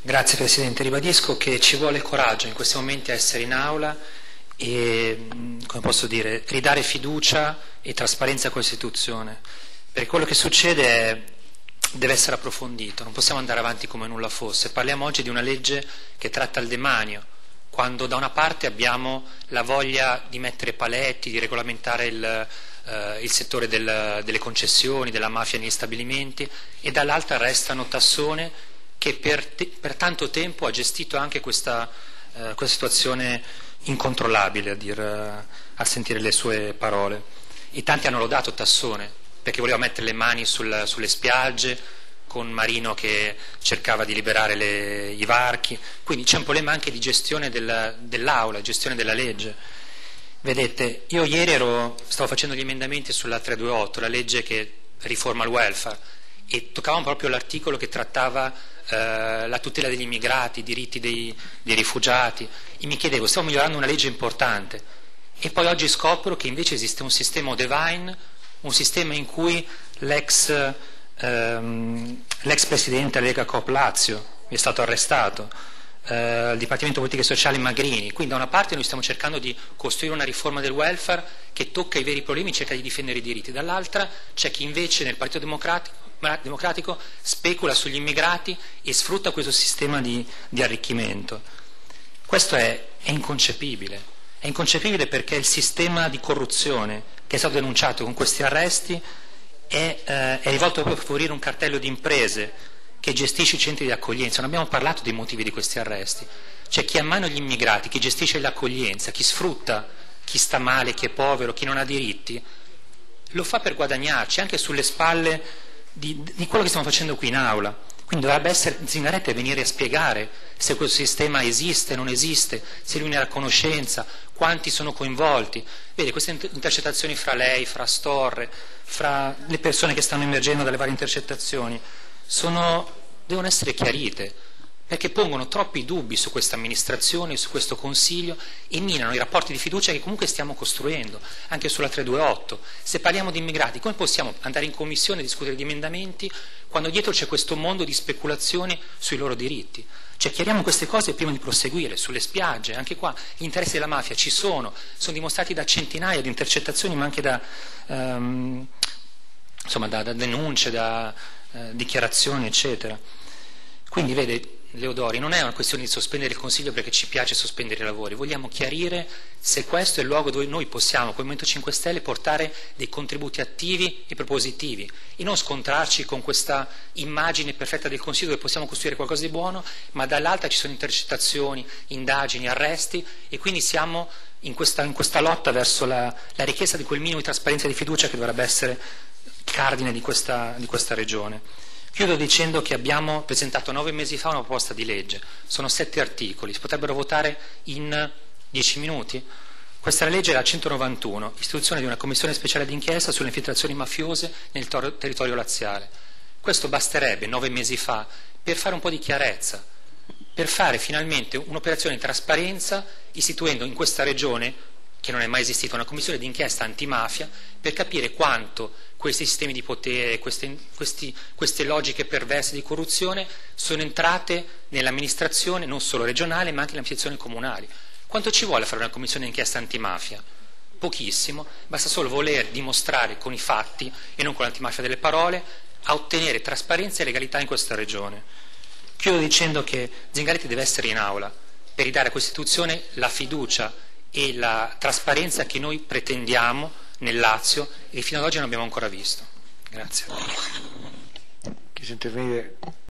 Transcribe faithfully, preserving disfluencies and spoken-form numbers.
Grazie Presidente, ribadisco che ci vuole coraggio in questi momenti a essere in aula e, come posso dire, ridare fiducia e trasparenza alla Costituzione, perché quello che succede è, deve essere approfondito, non possiamo andare avanti come nulla fosse. Parliamo oggi di una legge che tratta il demanio, quando da una parte abbiamo la voglia di mettere paletti, di regolamentare il, eh, il settore del, delle concessioni, della mafia negli stabilimenti, e dall'altra restano Tassone che per, te, per tanto tempo ha gestito anche questa, eh, questa situazione incontrollabile, a, dir, a sentire le sue parole. E tanti hanno lodato Tassone perché voleva mettere le mani sul, sulle spiagge, con Marino che cercava di liberare le, i varchi, quindi c'è un problema anche di gestione del, dell'aula, gestione della legge. Vedete, io ieri ero, stavo facendo gli emendamenti sulla trecentoventotto, la legge che riforma il welfare, e toccavamo proprio l'articolo che trattava eh, la tutela degli immigrati, i diritti dei, dei rifugiati, e mi chiedevo, stiamo migliorando una legge importante, e poi oggi scopro che invece esiste un sistema Odevine, un sistema in cui l'ex ehm, l'ex presidente Lega Coop Lazio è stato arrestato, eh, il Dipartimento Politiche Sociali Magrini, quindi da una parte noi stiamo cercando di costruire una riforma del welfare che tocca i veri problemi, cerca di difendere i diritti, dall'altra c'è chi invece nel Partito Democratico democratico specula sugli immigrati e sfrutta questo sistema di, di arricchimento. Questo è, è inconcepibile, è inconcepibile perché il sistema di corruzione che è stato denunciato con questi arresti è, eh, è rivolto proprio a favorire un cartello di imprese che gestisce i centri di accoglienza. Non abbiamo parlato dei motivi di questi arresti, c'è chi ha in mano gli immigrati, chi gestisce l'accoglienza, chi sfrutta chi sta male, chi è povero, chi non ha diritti, lo fa per guadagnarci anche sulle spalle Di, di quello che stiamo facendo qui in aula. Quindi dovrebbe essere Zingaretti a venire a spiegare se questo sistema esiste, non esiste, se lui ne era a conoscenza, quanti sono coinvolti. Vede, queste intercettazioni fra lei, fra Storre, fra le persone che stanno emergendo dalle varie intercettazioni sono, devono essere chiarite, perché pongono troppi dubbi su questa amministrazione, su questo Consiglio, e minano i rapporti di fiducia che comunque stiamo costruendo, anche sulla trecentoventotto. Se parliamo di immigrati, come possiamo andare in commissione a discutere di emendamenti quando dietro c'è questo mondo di speculazioni sui loro diritti? Cioè, chiariamo queste cose prima di proseguire. Sulle spiagge, anche qua, gli interessi della mafia ci sono, sono dimostrati da centinaia di intercettazioni, ma anche da, um, insomma, da, da denunce, da uh, dichiarazioni, eccetera. Quindi, vede, Leodori, non è una questione di sospendere il Consiglio perché ci piace sospendere i lavori, vogliamo chiarire se questo è il luogo dove noi possiamo, come Movimento cinque Stelle, portare dei contributi attivi e propositivi e non scontrarci con questa immagine perfetta del Consiglio dove possiamo costruire qualcosa di buono, ma dall'altra ci sono intercettazioni, indagini, arresti, e quindi siamo in questa, in questa lotta verso la, la richiesta di quel minimo di trasparenza e di fiducia che dovrebbe essere cardine di questa, di questa regione. Chiudo dicendo che abbiamo presentato nove mesi fa una proposta di legge, sono sette articoli, si potrebbero votare in dieci minuti. Questa legge è la centonovantuno, istituzione di una commissione speciale d'inchiesta sulle infiltrazioni mafiose nel ter- territorio laziale. Questo basterebbe nove mesi fa per fare un po' di chiarezza, per fare finalmente un'operazione di trasparenza istituendo in questa regione, che non è mai esistita, una commissione d'inchiesta antimafia per capire quanto questi sistemi di potere, queste, questi, queste logiche perverse di corruzione sono entrate nell'amministrazione non solo regionale ma anche nell'amministrazione comunale. Quanto ci vuole fare una commissione d'inchiesta antimafia? Pochissimo, basta solo voler dimostrare con i fatti e non con l'antimafia delle parole a ottenere trasparenza e legalità in questa regione. Chiudo dicendo che Zingaretti deve essere in aula per ridare a questa istituzione la fiducia e la trasparenza che noi pretendiamo nel Lazio e fino ad oggi non abbiamo ancora visto. Grazie. Chi si intervenire?